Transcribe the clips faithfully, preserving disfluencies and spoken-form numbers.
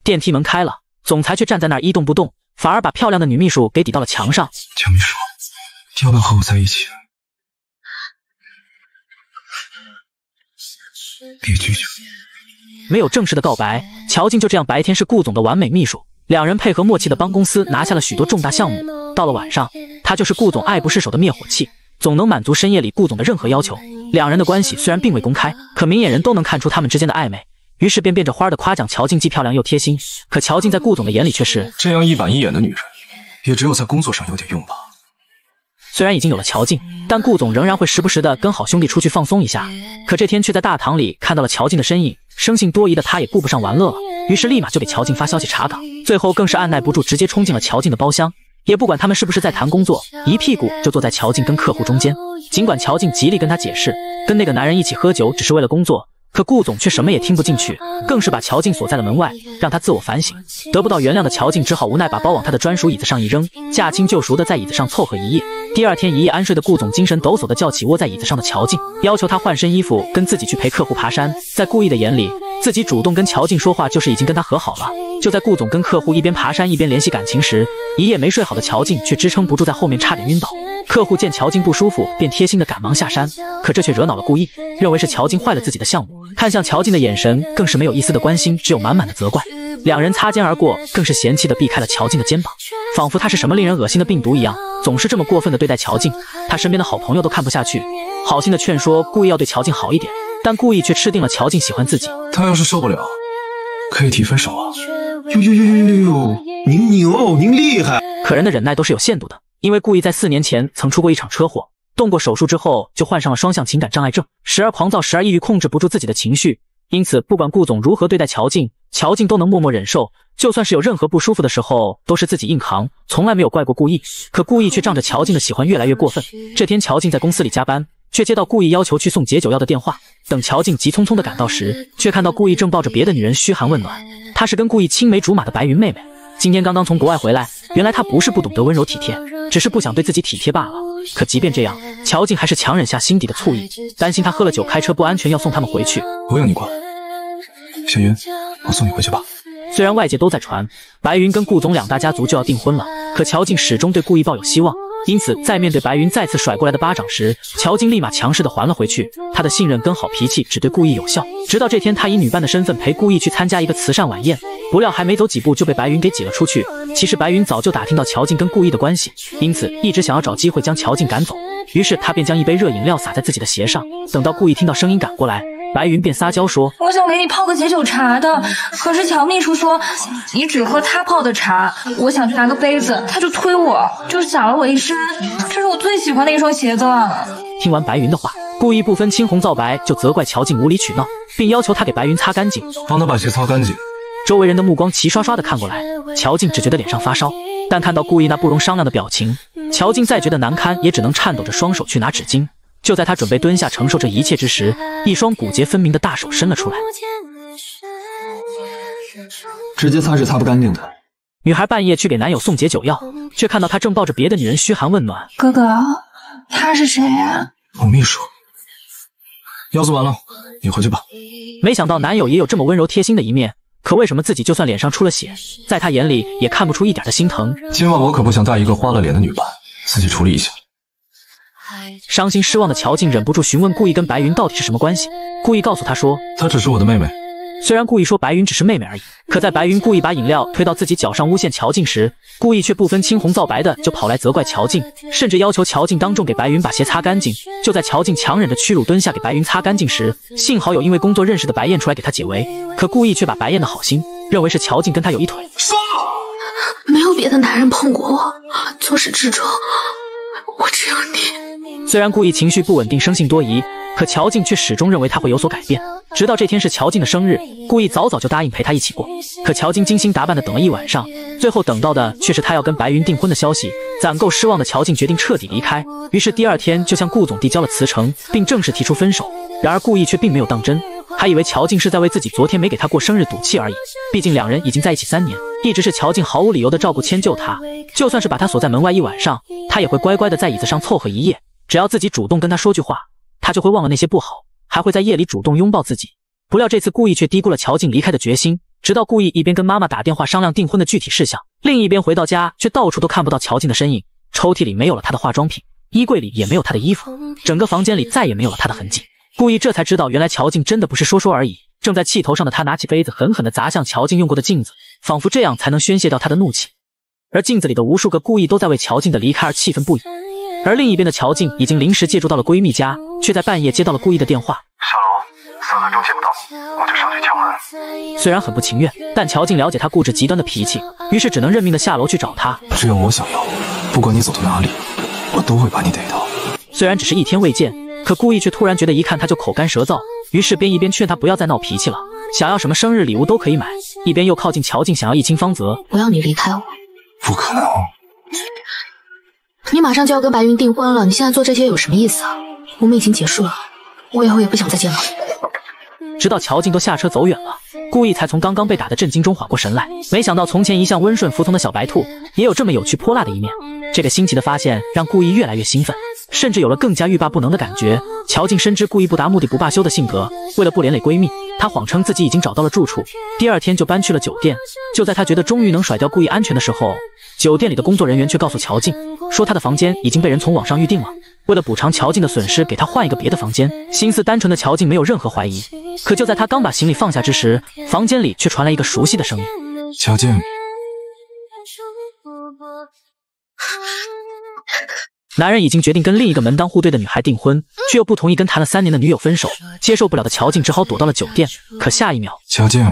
电梯门开了，总裁却站在那儿一动不动，反而把漂亮的女秘书给抵到了墙上。 江秘书，要不要和我在一起？别拒绝。 没有正式的告白，乔静就这样白天是顾总的完美秘书，两人配合默契的帮公司拿下了许多重大项目。到了晚上，她就是顾总爱不释手的灭火器，总能满足深夜里顾总的任何要求。两人的关系虽然并未公开，可明眼人都能看出他们之间的暧昧。于是便变着花的夸奖乔静既漂亮又贴心，可乔静在顾总的眼里却是这样一板一眼的女人，也只有在工作上有点用吧。 虽然已经有了乔静，但顾总仍然会时不时的跟好兄弟出去放松一下。可这天却在大堂里看到了乔静的身影，生性多疑的他也顾不上玩乐了，于是立马就给乔静发消息查岗，最后更是按耐不住直接冲进了乔静的包厢，也不管他们是不是在谈工作，一屁股就坐在乔静跟客户中间。尽管乔静极力跟他解释，跟那个男人一起喝酒只是为了工作，可顾总却什么也听不进去，更是把乔静锁在了门外，让他自我反省。得不到原谅的乔静只好无奈把包往他的专属椅子上一扔，驾轻就熟的在椅子上凑合一夜。第二天一夜安睡的顾总精神抖擞的叫起窝在椅子上的乔静，要求他换身衣服跟自己去陪客户爬山。在顾意的眼里，自己主动跟乔静说话就是已经跟他和好了。就在顾总跟客户一边爬山一边联系感情时，一夜没睡好的乔静却支撑不住在后面差点晕倒。客户见乔静不舒服，便贴心的赶忙下山，可这却惹恼了顾意，认为是乔静坏了自己的项目，看向乔静的眼神更是没有一丝的关心，只有满满的责怪。两人擦肩而过，更是嫌弃的避开了乔静的肩膀，仿佛他是什么令人恶心的病毒一样，总是这么过分的对待乔静。他身边的好朋友都看不下去，好心的劝说顾意要对乔静好一点，但顾意却吃定了乔静喜欢自己。 他要是受不了，可以提分手啊！呦呦呦呦呦呦，您牛，您厉害！ 可人的忍耐都是有限度的，因为顾意在四年前曾出过一场车祸，动过手术之后就患上了双向情感障碍症，时而狂躁时而抑郁，控制不住自己的情绪。因此不管顾总如何对待乔静，乔静都能默默忍受，就算是有任何不舒服的时候都是自己硬扛，从来没有怪过顾意。可顾意却仗着乔静的喜欢越来越过分。这天乔静在公司里加班，却接到顾意要求去送解酒药的电话。等乔静急匆匆地赶到时，却看到顾意正抱着别的女人嘘寒问暖。她是跟顾意青梅竹马的白云妹妹，今天刚刚从国外回来，原来她不是不懂得温柔体贴，只是不想对自己体贴罢了。可即便这样，乔静还是强忍下心底的醋意，担心她喝了酒开车不安全，要送他们回去。 不用你管，小云，我送你回去吧。 虽然外界都在传白云跟顾总两大家族就要订婚了，可乔静始终对顾意抱有希望，因此在面对白云再次甩过来的巴掌时，乔静立马强势的还了回去。她的信任跟好脾气只对顾意有效，直到这天她以女伴的身份陪顾意去参加一个慈善晚宴，不料还没走几步就被白云给挤了出去。其实白云早就打听到乔静跟顾意的关系，因此一直想要找机会将乔静赶走，于是他便将一杯热饮料洒在自己的鞋上。等到顾意听到声音赶过来，白云便撒娇说， 我想给你泡个解酒茶的，可是乔秘书说你只喝他泡的茶，我想去拿个杯子，他就推我，就洒了我一身，这是我最喜欢的一双鞋子了。 听完白云的话，顾意不分青红皂白就责怪乔静无理取闹，并要求他给白云擦干净， 帮他把鞋擦干净。 周围人的目光齐刷刷的看过来，乔静只觉得脸上发烧，但看到顾意那不容商量的表情，乔静再觉得难堪也只能颤抖着双手去拿纸巾。就在他准备蹲下承受这一切之时，一双骨节分明的大手伸了出来， 直接擦是擦不干净的。 女孩半夜去给男友送解酒药，却看到他正抱着别的女人嘘寒问暖。 哥哥，他是谁啊？ 我秘书。要做完了，你回去吧。 没想到男友也有这么温柔贴心的一面，可为什么自己就算脸上出了血，在他眼里也看不出一点的心疼？ 今晚我可不想带一个花了脸的女伴，自己处理一下。 伤心失望的乔静忍不住询问顾意跟白云到底是什么关系。顾意告诉他说， 她只是我的妹妹。 虽然顾意说白云只是妹妹而已，可在白云故意把饮料推到自己脚上诬陷乔静时，顾意却不分青红皂白的就跑来责怪乔静，甚至要求乔静当众给白云把鞋擦干净。就在乔静强忍着屈辱蹲下给白云擦干净时，幸好有因为工作认识的白燕出来给他解围，可顾意却把白燕的好心认为是乔静跟他有一腿。 说，没有别的男人碰过我，从始至终我只有你。 虽然顾意情绪不稳定，生性多疑，可乔静却始终认为他会有所改变。直到这天是乔静的生日，顾意早早就答应陪他一起过。可乔静精心打扮的等了一晚上，最后等到的却是他要跟白云订婚的消息。攒够失望的乔静决定彻底离开，于是第二天就向顾总递交了辞呈，并正式提出分手。然而顾意却并没有当真，还以为乔静是在为自己昨天没给他过生日赌气而已。毕竟两人已经在一起三年，一直是乔静毫无理由的照顾迁就他，就算是把他锁在门外一晚上，他也会乖乖的在椅子上凑合一夜。只要自己主动跟他说句话，他就会忘了那些不好，还会在夜里主动拥抱自己。不料这次顾意却低估了乔静离开的决心， 直到顾意一边跟妈妈打电话商量订婚的具体事项，另一边回到家却到处都看不到乔静的身影，抽屉里没有了她的化妆品，衣柜里也没有她的衣服，整个房间里再也没有了她的痕迹。顾意这才知道，原来乔静真的不是说说而已。正在气头上的他拿起杯子狠狠地砸向乔静用过的镜子，仿佛这样才能宣泄掉他的怒气。而镜子里的无数个顾意都在为乔静的离开而气愤不已。而另一边的乔静已经临时借住到了闺蜜家，却在半夜接到了顾意的电话。 下楼，三分钟见不到你，我就上去敲门。 虽然很不情愿，但乔静了解他固执极端的脾气，于是只能认命的下楼去找他。 只要我想要，不管你走到哪里，我都会把你逮到。 虽然只是一天未见，可顾意却突然觉得一看他就口干舌燥，于是便一边劝他不要再闹脾气了，想要什么生日礼物都可以买，一边又靠近乔静想要一清芳泽。 我要你离开我。 不可能。 你马上就要跟白云订婚了，你现在做这些有什么意思啊？我们已经结束了，我以后也不想再见到你。 直到乔静都下车走远了，顾意才从刚刚被打的震惊中缓过神来。没想到从前一向温顺服从的小白兔，也有这么有趣泼辣的一面。这个新奇的发现让顾意越来越兴奋，甚至有了更加欲罢不能的感觉。乔静深知顾意不达目的不罢休的性格，为了不连累闺蜜，她谎称自己已经找到了住处，第二天就搬去了酒店。就在她觉得终于能甩掉顾意安全的时候，酒店里的工作人员却告诉乔静，说她的房间已经被人从网上预定了。为了补偿乔静的损失，给她换一个别的房间。心思单纯的乔静没有任何怀疑，可就在她刚把行李放下之时，房间里却传来一个熟悉的声音。 乔静。 男人已经决定跟另一个门当户对的女孩订婚，却又不同意跟谈了三年的女友分手，接受不了的乔静只好躲到了酒店。可下一秒， 乔静，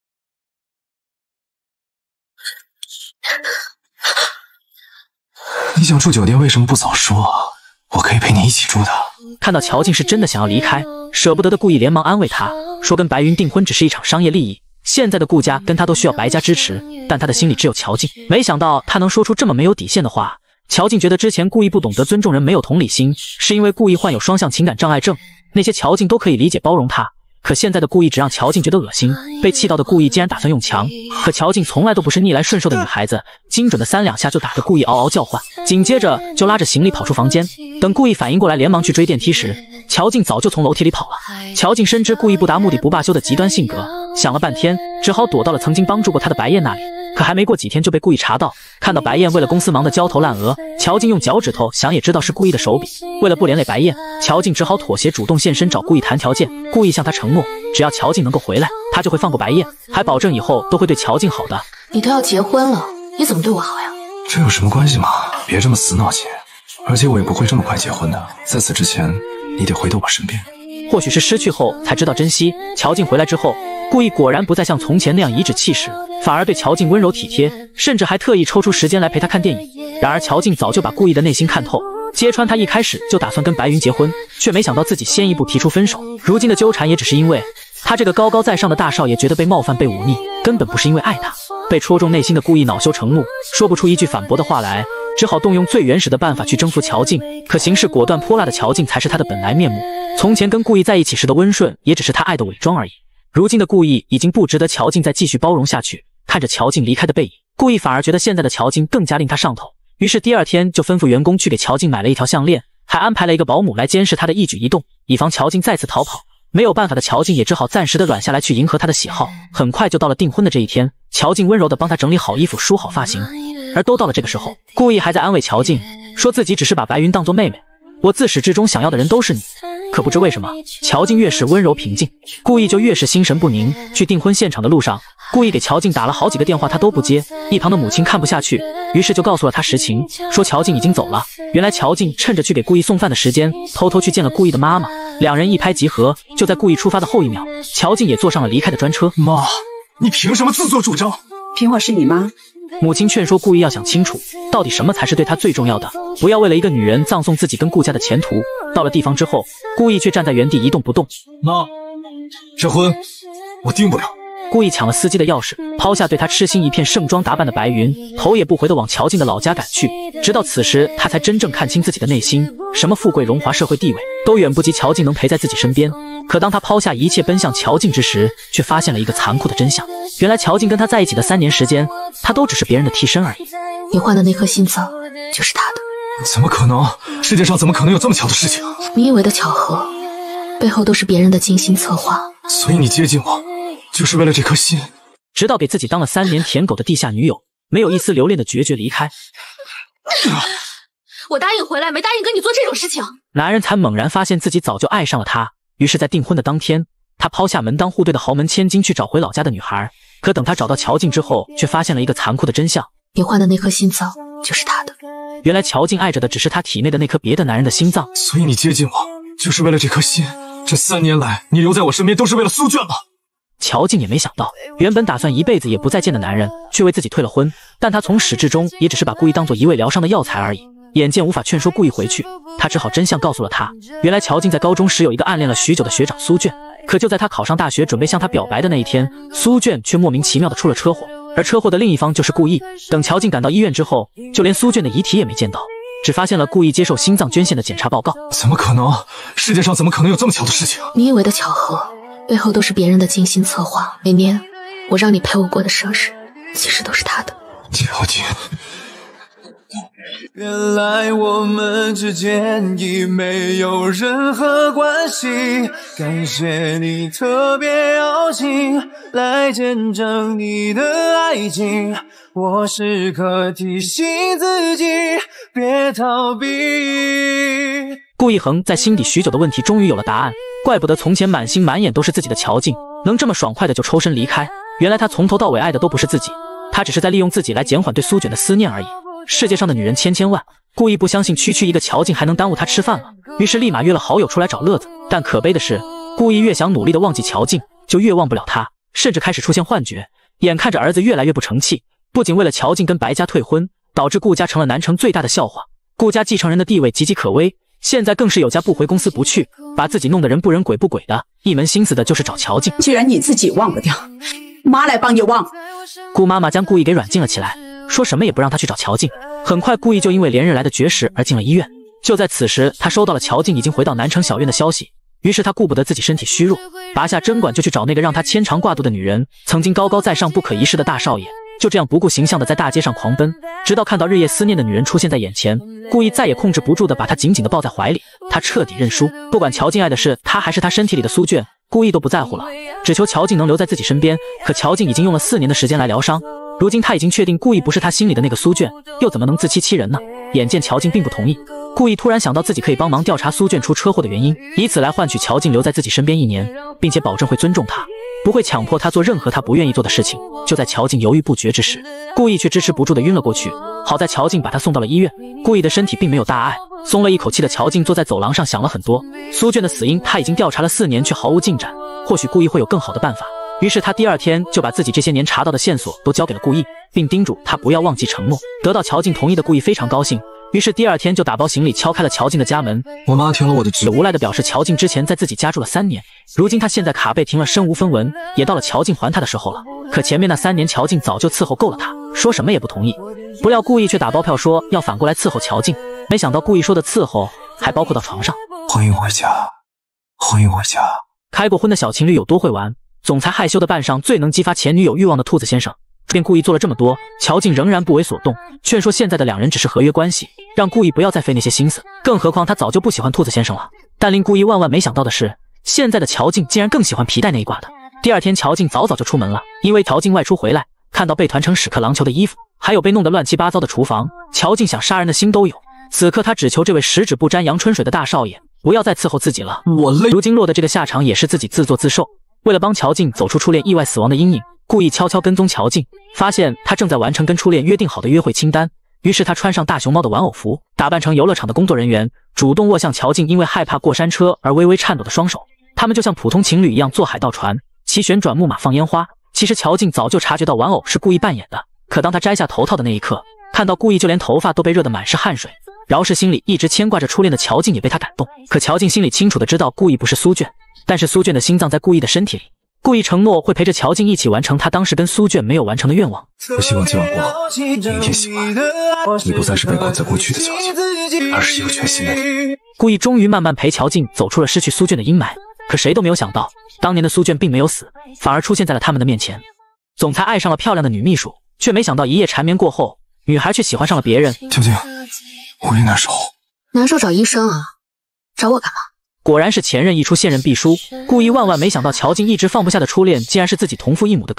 你想住酒店为什么不早说？我可以陪你一起住的。 看到乔静是真的想要离开，舍不得的顾意连忙安慰她，说跟白云订婚只是一场商业利益，现在的顾家跟他都需要白家支持，但他的心里只有乔静。没想到他能说出这么没有底线的话。乔静觉得之前顾意不懂得尊重人，没有同理心，是因为顾意患有双向情感障碍症，那些乔静都可以理解包容他。可现在的顾意只让乔静觉得恶心，被气到的顾意竟然打算用强。可乔静从来都不是逆来顺受的女孩子，精准的三两下就打得顾意嗷嗷叫唤，紧接着就拉着行李跑出房间。等顾意反应过来连忙去追电梯时，乔静早就从楼梯里跑了。乔静深知顾意不达目的不罢休的极端性格，想了半天，只好躲到了曾经帮助过他的白燕那里。可还没过几天就被顾意查到，看到白燕为了公司忙得焦头烂额，乔静用脚趾头想也知道是顾意的手笔。为了不连累白燕，乔静只好妥协，主动现身找顾意谈条件。顾意向他承诺，只要乔静能够回来，他就会放过白燕，还保证以后都会对乔静好的。 你都要结婚了，你怎么对我好呀？ 这有什么关系吗？别这么死脑筋，而且我也不会这么快结婚的，在此之前你得回到我身边。 或许是失去后才知道珍惜，乔静回来之后，顾意果然不再像从前那样颐指气使，反而对乔静温柔体贴，甚至还特意抽出时间来陪她看电影。然而乔静早就把顾意的内心看透，揭穿他一开始就打算跟白云结婚，却没想到自己先一步提出分手。如今的纠缠也只是因为他这个高高在上的大少爷觉得被冒犯被忤逆，根本不是因为爱他。被戳中内心的顾意恼羞成怒，说不出一句反驳的话来，只好动用最原始的办法去征服乔静。可行事果断泼辣的乔静才是他的本来面目，从前跟顾意在一起时的温顺也只是他爱的伪装而已。如今的顾意已经不值得乔静再继续包容下去。看着乔静离开的背影，顾意反而觉得现在的乔静更加令他上头，于是第二天就吩咐员工去给乔静买了一条项链，还安排了一个保姆来监视他的一举一动，以防乔静再次逃跑。没有办法的乔静也只好暂时的软下来，去迎合他的喜好。很快就到了订婚的这一天，乔静温柔的帮他整理好衣服，梳好发型。而都到了这个时候，顾意还在安慰乔静，说自己只是把白云当作妹妹，我自始至终想要的人都是你。可不知为什么，乔静越是温柔平静，顾意就越是心神不宁。去订婚现场的路上，顾意给乔静打了好几个电话，他都不接。一旁的母亲看不下去，于是就告诉了他实情，说乔静已经走了。原来乔静趁着去给顾意送饭的时间，偷偷去见了顾意的妈妈，两人一拍即合。就在顾意出发的后一秒，乔静也坐上了离开的专车。 妈，你凭什么自作主张？ 凭我是你妈。 母亲劝说顾意要想清楚，到底什么才是对他最重要的，不要为了一个女人葬送自己跟顾家的前途。到了地方之后，顾意却站在原地一动不动。 妈，这婚我定不了。 顾意抢了司机的钥匙，抛下对他痴心一片盛装打扮的白云，头也不回地往乔静的老家赶去。直到此时，他才真正看清自己的内心，什么富贵荣华社会地位都远不及乔静能陪在自己身边。可当他抛下一切奔向乔静之时，却发现了一个残酷的真相，原来乔静跟他在一起的三年时间，他都只是别人的替身而已。 你换的那颗心脏就是他的。 怎么可能？世界上怎么可能有这么巧的事情？ 你以为的巧合，背后都是别人的精心策划。 所以你接近我就是为了这颗心？ 直到给自己当了三年舔狗的地下女友没有一丝留恋的决绝离开。 我答应回来，没答应跟你做这种事情。 男人才猛然发现自己早就爱上了她，于是在订婚的当天，他抛下门当户对的豪门千金去找回老家的女孩。可等他找到乔静之后，却发现了一个残酷的真相： 你换的那颗心脏就是他的。 原来乔静爱着的只是他体内的那颗别的男人的心脏。 所以你接近我，就是为了这颗心？这三年来，你留在我身边都是为了苏卷吗？ 乔静也没想到，原本打算一辈子也不再见的男人，却为自己退了婚。但他从始至终也只是把顾意当做一味疗伤的药材而已。眼见无法劝说顾意回去，他只好真相告诉了他。原来乔静在高中时有一个暗恋了许久的学长苏卷，可就在他考上大学准备向他表白的那一天，苏卷却莫名其妙的出了车祸，而车祸的另一方就是顾意。等乔静赶到医院之后，就连苏卷的遗体也没见到，只发现了顾意接受心脏捐献的检查报告。 怎么可能？世界上怎么可能有这么巧的事情？ 你以为的巧合，背后都是别人的精心策划。每年我让你陪我过的生日，其实都是他的。 乔静， 原来我们之间已没有任何关系，感谢你特别邀请来见证你的爱情，我时刻提醒自己别逃避。 顾一恒在心底许久的问题终于有了答案，怪不得从前满心满眼都是自己的乔静能这么爽快的就抽身离开，原来他从头到尾爱的都不是自己，他只是在利用自己来减缓对苏卷的思念而已。世界上的女人千千万，顾意不相信区区一个乔静还能耽误他吃饭了，于是立马约了好友出来找乐子。但可悲的是，顾意越想努力的忘记乔静，就越忘不了他，甚至开始出现幻觉。眼看着儿子越来越不成器，不仅为了乔静跟白家退婚，导致顾家成了南城最大的笑话，顾家继承人的地位岌岌可危，现在更是有家不回公司不去，把自己弄得人不人鬼不鬼的，一门心思的就是找乔静。 既然你自己忘不掉，妈来帮你忘。 顾妈妈将顾意给软禁了起来，说什么也不让他去找乔静。很快顾意就因为连日来的绝食而进了医院。就在此时，他收到了乔静已经回到南城小院的消息，于是他顾不得自己身体虚弱，拔下针管就去找那个让他牵肠挂肚的女人，曾经高高在上不可一世的大少爷。就这样不顾形象的在大街上狂奔，直到看到日夜思念的女人出现在眼前，顾意再也控制不住的把她紧紧的抱在怀里。他彻底认输，不管乔静爱的是他还是他身体里的苏卷，顾意都不在乎了，只求乔静能留在自己身边。可乔静已经用了四年的时间来疗伤，如今他已经确定顾意不是他心里的那个苏卷，又怎么能自欺欺人呢？眼见乔静并不同意，顾意突然想到自己可以帮忙调查苏卷出车祸的原因，以此来换取乔静留在自己身边一年，并且保证会尊重他，不会强迫他做任何他不愿意做的事情。就在乔静犹豫不决之时，顾意却支持不住的晕了过去。好在乔静把他送到了医院，顾意的身体并没有大碍。松了一口气的乔静坐在走廊上想了很多，苏卷的死因他已经调查了四年却毫无进展，或许顾意会有更好的办法。于是他第二天就把自己这些年查到的线索都交给了顾意，并叮嘱他不要忘记承诺。得到乔静同意的顾意非常高兴，于是第二天就打包行李敲开了乔静的家门。 我妈听了我的指无赖的表示，乔静之前在自己家住了三年，如今他现在卡被停了身无分文，也到了乔静还他的时候了。可前面那三年乔静早就伺候够了他，说什么也不同意。不料顾意却打包票说要反过来伺候乔静，没想到顾意说的伺候还包括到床上。 欢迎回家，欢迎回家。 开过婚的小情侣有多会玩？总裁害羞的扮上最能激发前女友欲望的兔子先生，便故意做了这么多，乔静仍然不为所动，劝说现在的两人只是合约关系，让顾意不要再费那些心思。更何况他早就不喜欢兔子先生了。但令顾意万万没想到的是，现在的乔静竟然更喜欢皮带那一挂的。第二天，乔静早早就出门了，因为乔静外出回来，看到被团成屎壳郎球的衣服，还有被弄得乱七八糟的厨房，乔静想杀人的心都有。此刻他只求这位十指不沾阳春水的大少爷不要再伺候自己了。 我累， 如今落的这个下场也是自己自作自受。为了帮乔静走出初恋意外死亡的阴影，故意悄悄跟踪乔静，发现她正在完成跟初恋约定好的约会清单。于是他穿上大熊猫的玩偶服，打扮成游乐场的工作人员，主动握向乔静因为害怕过山车而微微颤抖的双手。他们就像普通情侣一样坐海盗船，骑旋转木马放烟花。其实乔静早就察觉到玩偶是故意扮演的，可当他摘下头套的那一刻，看到故意就连头发都被热得满是汗水。饶是心里一直牵挂着初恋的乔静也被他感动。可乔静心里清楚的知道故意不是苏卷，但是苏卷的心脏在故意的身体里。故意承诺会陪着乔静一起完成他当时跟苏卷没有完成的愿望。 我希望今晚过后，明天醒来，你不再是被困在过去的乔静，而是一个全新的你。 故意终于慢慢陪乔静走出了失去苏卷的阴霾。可谁都没有想到，当年的苏卷并没有死，反而出现在了他们的面前。总裁爱上了漂亮的女秘书，却没想到一夜缠绵过后，女孩却喜欢上了别人。 乔静，我也难受。 难受找医生啊，找我干嘛？ 果然是前任一出现任必输。故意万万没想到乔静一直放不下的初恋竟然是自己同父异母的哥哥。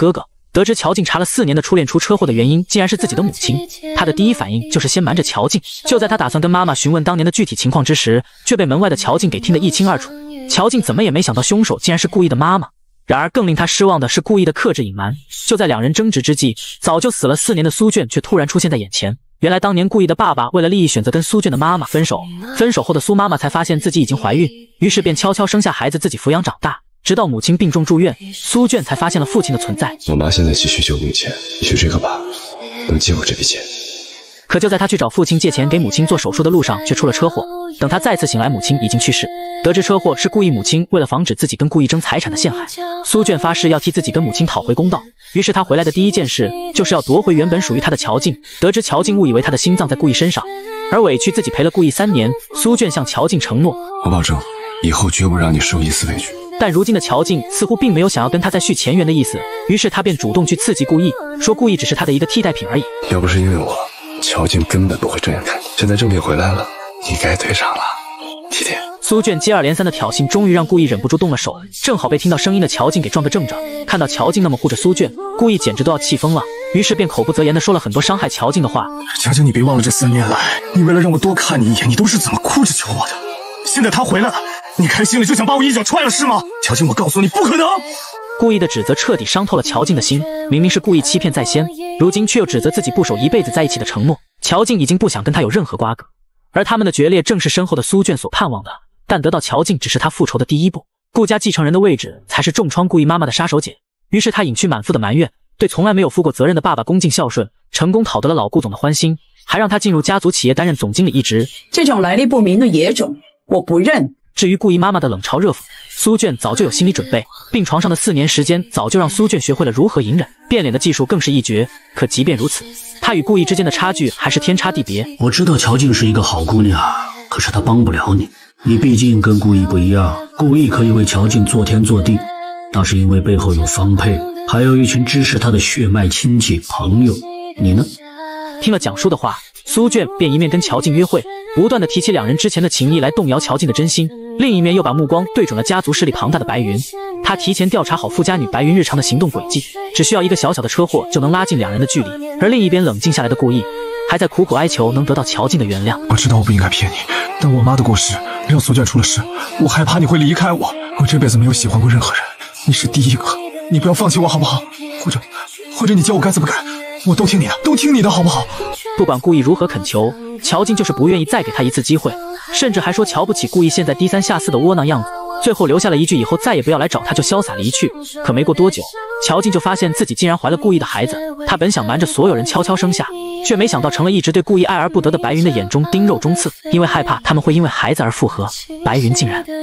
得知乔静查了四年的初恋出车祸的原因竟然是自己的母亲，他的第一反应就是先瞒着乔静。就在他打算跟妈妈询问当年的具体情况之时，却被门外的乔静给听得一清二楚。乔静怎么也没想到凶手竟然是故意的妈妈。然而更令他失望的是故意的克制隐瞒。就在两人争执之际，早就死了四年的苏卷却突然出现在眼前。原来当年故意的爸爸为了利益选择跟苏卷的妈妈分手，分手后的苏妈妈才发现自己已经怀孕，于是便悄悄生下孩子自己抚养长大。直到母亲病重住院，苏卷才发现了父亲的存在。 我妈现在急需救命钱，你去这个吧，能借我这笔钱。 可就在他去找父亲借钱给母亲做手术的路上，却出了车祸。等他再次醒来，母亲已经去世。得知车祸是故意母亲为了防止自己跟故意争财产的陷害，苏卷发誓要替自己跟母亲讨回公道。于是他回来的第一件事就是要夺回原本属于他的乔静。得知乔静误以为他的心脏在故意身上，而委屈自己陪了故意三年，苏卷向乔静承诺： 我保证以后绝不让你受一丝委屈。 但如今的乔静似乎并没有想要跟他再续前缘的意思，于是他便主动去刺激故意，说故意只是他的一个替代品而已。 要不是因为我，乔静根本不会这样看你。现在正品回来了，你该退场了，体贴。 苏卷接二连三的挑衅，终于让故意忍不住动了手。正好被听到声音的乔静给撞个正着，看到乔静那么护着苏卷，故意简直都要气疯了，于是便口不择言的说了很多伤害乔静的话。 乔静，你别忘了这三年来，你为了让我多看你一眼，你都是怎么哭着求我的。现在他回来了，你开心了就想把我一脚踹了是吗？乔静，我告诉你，不可能！ 故意的指责彻底伤透了乔静的心，明明是故意欺骗在先，如今却又指责自己不守一辈子在一起的承诺。乔静已经不想跟他有任何瓜葛，而他们的决裂正是身后的苏卷所盼望的。但得到乔静只是他复仇的第一步，顾家继承人的位置才是重创故意妈妈的杀手锏。于是他隐去满腹的埋怨，对从来没有负过责任的爸爸恭敬孝顺，成功讨得了老顾总的欢心，还让他进入家族企业担任总经理一职。 这种来历不明的野种，我不认。 至于故意妈妈的冷嘲热讽，苏卷早就有心理准备。病床上的四年时间早就让苏卷学会了如何隐忍，变脸的技术更是一绝。可即便如此，他与故意之间的差距还是天差地别。 我知道乔静是一个好姑娘，可是她帮不了你。你毕竟跟故意不一样，故意可以为乔静做天做地，那是因为背后有方佩，还有一群支持他的血脉亲戚朋友。你呢？ 听了蒋叔的话，苏卷便一面跟乔静约会，不断的提起两人之前的情谊来动摇乔静的真心，另一面又把目光对准了家族势力庞大的白云。他提前调查好富家女白云日常的行动轨迹，只需要一个小小的车祸就能拉近两人的距离。而另一边冷静下来的故意还在苦苦哀求能得到乔静的原谅。 我知道我不应该骗你，但我妈的过世让苏卷出了事，我害怕你会离开我。我这辈子没有喜欢过任何人，你是第一个，你不要放弃我好不好？或者或者你教我该怎么干，我都听你的，都听你的好不好？ 不管故意如何恳求，乔静就是不愿意再给他一次机会，甚至还说瞧不起故意现在低三下四的窝囊样子，最后留下了一句以后再也不要来找他，就潇洒离去。可没过多久，乔静就发现自己竟然怀了故意的孩子。他本想瞒着所有人悄悄生下，却没想到成了一直对故意爱而不得的白云的眼中钉肉中刺。因为害怕他们会因为孩子而复合，白云竟然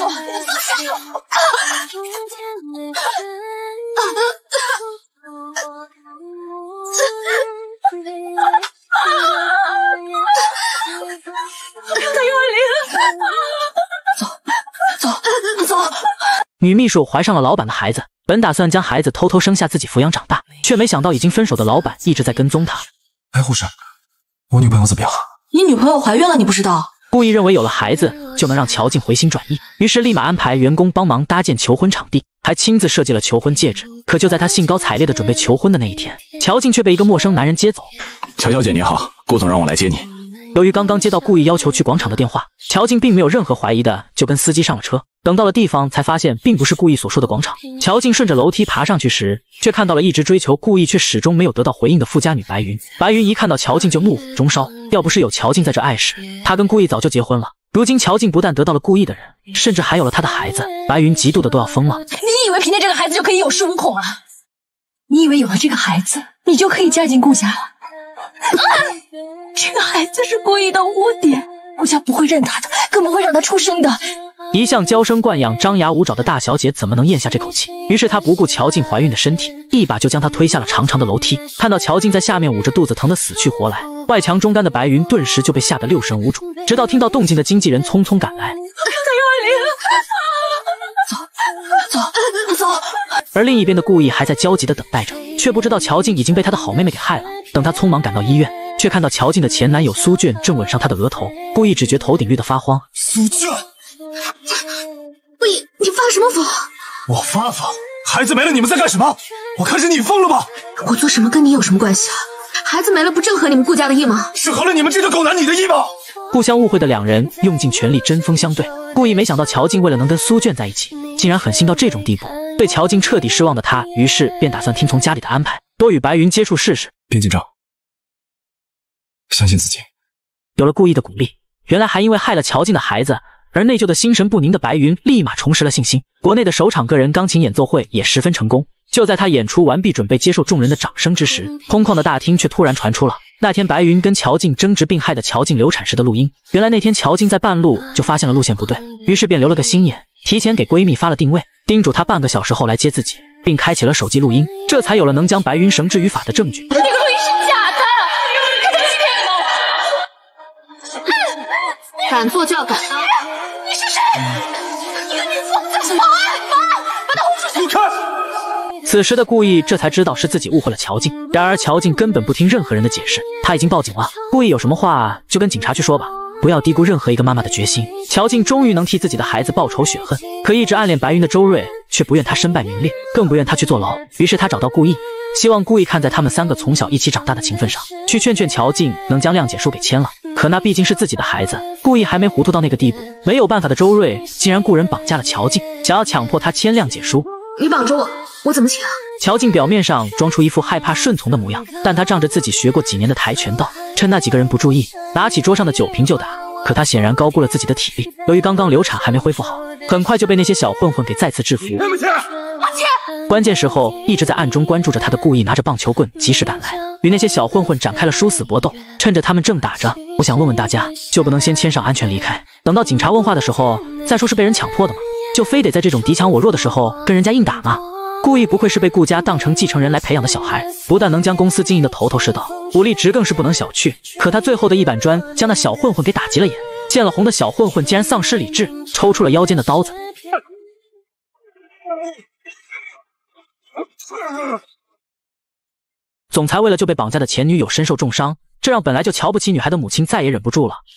走走走！ 女秘书怀上了老板的孩子，本打算将孩子偷偷生下自己抚养长大，却没想到已经分手的老板一直在跟踪她。 哎，护士，我女朋友怎么样？ 你女朋友怀孕了，你不知道？ 故意认为有了孩子就能让乔静回心转意，于是立马安排员工帮忙搭建求婚场地，还亲自设计了求婚戒指。可就在他兴高采烈的准备求婚的那一天，乔静却被一个陌生男人接走。 乔小姐你好，顾总让我来接你。 由于刚刚接到故意要求去广场的电话，乔静并没有任何怀疑的就跟司机上了车。等到了地方才发现并不是故意所说的广场。乔静顺着楼梯爬上去时，却看到了一直追求故意却始终没有得到回应的富家女白云。白云一看到乔静就怒火中烧，要不是有乔静在这碍事，他跟故意早就结婚了。如今乔静不但得到了故意的人，甚至还有了他的孩子，白云嫉妒的都要疯了。 你以为凭借这个孩子就可以有恃无恐啊？你以为有了这个孩子，你就可以嫁进顾家了？啊！这个孩子是故意的污点，顾家不会认他的，更不会让他出生的。 一向娇生惯养、张牙舞爪的大小姐怎么能咽下这口气？于是她不顾乔静怀孕的身体，一把就将她推下了长长的楼梯。看到乔静在下面捂着肚子疼得死去活来，外强中干的白云顿时就被吓得六神无主。直到听到动静的经纪人匆匆赶来， 走走走！ 而另一边的顾意还在焦急地等待着，却不知道乔静已经被她的好妹妹给害了。等她匆忙赶到医院，却看到乔静的前男友苏卷正吻上她的额头，顾意只觉头顶绿得发慌。 苏卷， 不，你发什么疯？ 我发疯？孩子没了，你们在干什么？ 我看是你疯了吧？ 我做什么跟你有什么关系啊？孩子没了不正合你们顾家的意吗？ 是合了你们这对狗男女的意吗？ 互相误会的两人用尽全力针锋相对。顾意没想到乔静为了能跟苏卷在一起，竟然狠心到这种地步。对乔静彻底失望的他，于是便打算听从家里的安排，多与白云接触试试。 别紧张，相信自己。 有了顾意的鼓励，原来还因为害了乔静的孩子而内疚的心神不宁的白云立马重拾了信心。国内的首场个人钢琴演奏会也十分成功。就在他演出完毕，准备接受众人的掌声之时，空旷的大厅却突然传出了那天白云跟乔静争执并害得乔静流产时的录音。原来那天乔静在半路就发现了路线不对，于是便留了个心眼，提前给闺蜜发了定位，叮嘱她半个小时后来接自己，并开启了手机录音，这才有了能将白云绳之于法的证据。 那个录音是假的，他在欺骗你们！ 敢做就要敢当。 你是谁？一个女疯子！保安，保安，把他轰出去！ 你看。 此时的顾意这才知道是自己误会了乔静，然而乔静根本不听任何人的解释，他已经报警了。顾意有什么话就跟警察去说吧，不要低估任何一个妈妈的决心。乔静终于能替自己的孩子报仇雪恨，可一直暗恋白云的周瑞却不愿他身败名裂，更不愿他去坐牢。于是他找到顾意，希望顾意看在他们三个从小一起长大的情分上，去劝劝乔静能将谅解书给签了。可那毕竟是自己的孩子，顾意还没糊涂到那个地步。没有办法的周瑞竟然雇人绑架了乔静，想要强迫他签谅解书。 你绑着我，我怎么请啊？ 乔静表面上装出一副害怕顺从的模样，但她仗着自己学过几年的跆拳道，趁那几个人不注意，拿起桌上的酒瓶就打。可她显然高估了自己的体力，由于刚刚流产还没恢复好，很快就被那些小混混给再次制服。关键时候，一直在暗中关注着他的顾意拿着棒球棍及时赶来，与那些小混混展开了殊死搏斗。趁着他们正打着，我想问问大家，就不能先签上安全离开，等到警察问话的时候再说是被人强迫的吗？就非得在这种敌强我弱的时候跟人家硬打吗？顾意不愧是被顾家当成继承人来培养的小孩，不但能将公司经营的头头是道，武力值更是不能小觑。可他最后的一板砖将那小混混给打急了眼，见了红的小混混竟然丧失理智，抽出了腰间的刀子。总裁为了救被绑架的前女友身受重伤，这让本来就瞧不起女孩的母亲再也忍不住了。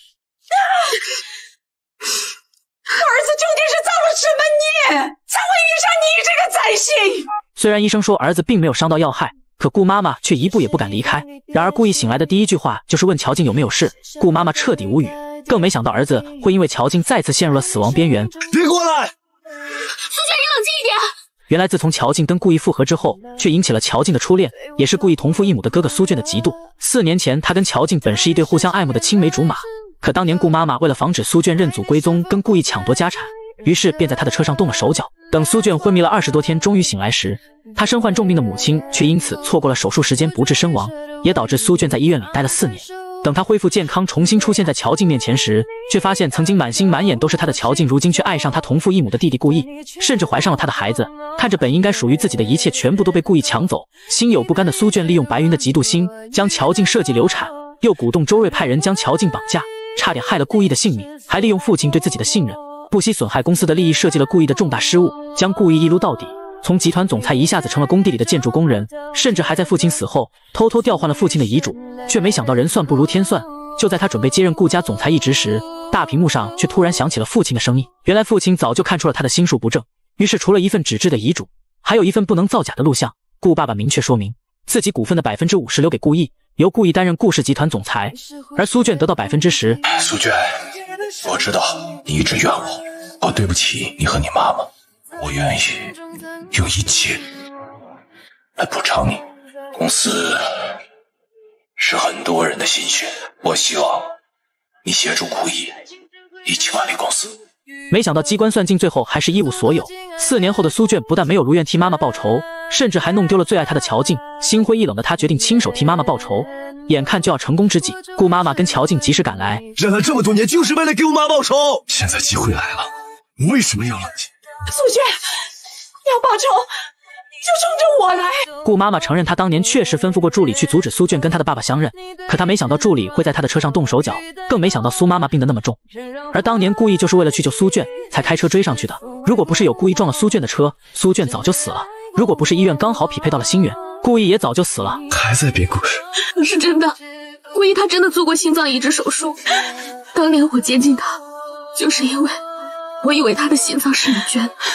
儿子究竟是造了什么孽，才会遇上你这个灾星？ 虽然医生说儿子并没有伤到要害，可顾妈妈却一步也不敢离开。然而顾意醒来的第一句话就是问乔静有没有事，顾妈妈彻底无语，更没想到儿子会因为乔静再次陷入了死亡边缘。 别过来！ 苏姐，你冷静一点。 原来自从乔静跟顾意复合之后，却引起了乔静的初恋，也是顾意同父异母的哥哥苏卷的嫉妒。四年前他跟乔静本是一对互相爱慕的青梅竹马，可当年顾妈妈为了防止苏卷认祖归宗跟顾意抢夺家产，于是便在他的车上动了手脚。等苏卷昏迷了二十多天终于醒来时，他身患重病的母亲却因此错过了手术时间不治身亡，也导致苏卷在医院里待了四年。等他恢复健康重新出现在乔静面前时，却发现曾经满心满眼都是他的乔静如今却爱上他同父异母的弟弟顾意，甚至怀上了他的孩子。看着本应该属于自己的一切全部都被顾意抢走，心有不甘的苏卷利用白云的嫉妒心将乔静设计流产，又鼓动周瑞派人将乔静绑架，差点害了顾意的性命，还利用父亲对自己的信任，不惜损害公司的利益，设计了顾意的重大失误，将顾意一撸到底。从集团总裁一下子成了工地里的建筑工人，甚至还在父亲死后偷偷调换了父亲的遗嘱，却没想到人算不如天算。就在他准备接任顾家总裁一职时，大屏幕上却突然响起了父亲的声音。原来父亲早就看出了他的心术不正，于是除了一份纸质的遗嘱，还有一份不能造假的录像。顾爸爸明确说明，自己股份的百分之五十留给顾意，由顾意担任顾氏集团总裁，而苏卷得到百分之十。 苏卷，我知道你一直怨我，我对不起你和你妈妈，我愿意用一切来补偿你。公司是很多人的心血，我希望你协助顾意一起管理公司。 没想到机关算尽，最后还是一无所有。四年后的苏卷不但没有如愿替妈妈报仇，甚至还弄丢了最爱她的乔静。心灰意冷的他决定亲手替妈妈报仇。眼看就要成功之际，顾妈妈跟乔静及时赶来， 忍了这么多年就是为了给我妈报仇， 现在机会来了，你为什么要冷静？ 苏卷，要报仇就冲着我来。 顾妈妈承认她当年确实吩咐过助理去阻止苏卷跟她的爸爸相认，可她没想到助理会在她的车上动手脚，更没想到苏妈妈病得那么重。而当年顾意就是为了去救苏卷才开车追上去的，如果不是有故意撞了苏卷的车，苏卷早就死了。如果不是医院刚好匹配到了心源，顾意也早就死了。 还在编故事？ 是真的，顾意他真的做过心脏移植手术。当年我接近他，就是因为我以为他的心脏是你捐。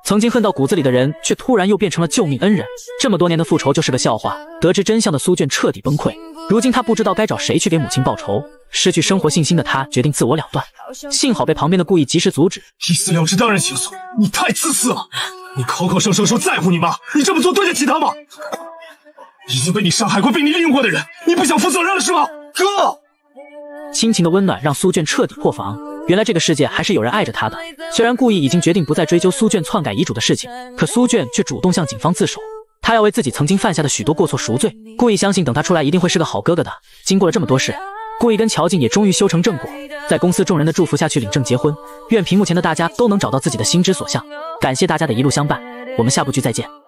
曾经恨到骨子里的人，却突然又变成了救命恩人。这么多年的复仇就是个笑话。得知真相的苏卷彻底崩溃，如今他不知道该找谁去给母亲报仇。失去生活信心的他决定自我了断，幸好被旁边的顾意及时阻止。 一死了之当然轻松，你太自私了！你口口声声说在乎你妈，你这么做对得起她吗？已经被你伤害过、被你利用过的人，你不想负责任了是吗？哥， 亲情的温暖让苏卷彻底破防。原来这个世界还是有人爱着他的。虽然顾意已经决定不再追究苏卷篡改遗嘱的事情，可苏卷却主动向警方自首。他要为自己曾经犯下的许多过错赎罪。顾意相信等他出来一定会是个好哥哥的。经过了这么多事，顾意跟乔静也终于修成正果，在公司众人的祝福下去领证结婚。愿屏幕前的大家都能找到自己的心之所向。感谢大家的一路相伴，我们下部剧再见。